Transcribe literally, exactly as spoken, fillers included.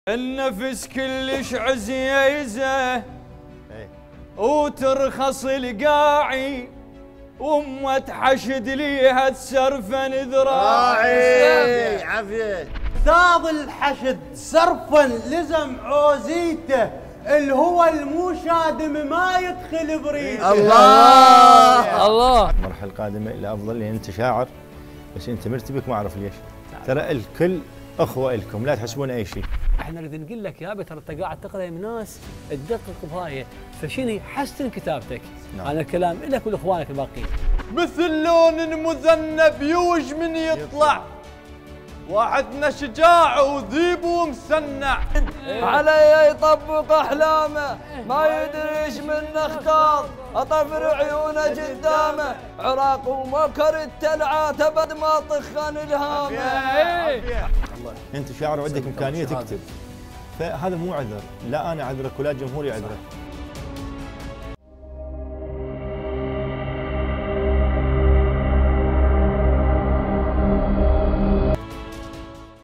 النفس كلش عزيزه وترخص القاعي وامه حشد ليها تسرفن ذراعي. عافيه. استاذ الحشد سرفا لزم عوزيته اللي هو المو شادم ما يدخل بريده. الله الله. المرحله القادمه الى افضل لان انت شاعر بس انت مرتبك ما اعرف ليش. ترى الكل اخوه لكم لا تحسبون اي شيء. احنا نريد نقول لك يا ابي ترى انت قاعد تقرا من ناس تدقق بهاي فشني حسن كتابتك. نعم. انا الكلام لك ولاخوانك الباقيين. مثل لون مذنب يوج من يطلع واحدنا شجاع وذيب ومسنع علي يطبق احلامه ما يدري ايش من اختار اطفر عيونه قدامه عراق ومكر التلعات ابد ما طخن الهامه. انت شاعر وعندك امكانيه تكتب فهذا مو عذر، لا انا اعذرك ولا الجمهور يعذرك.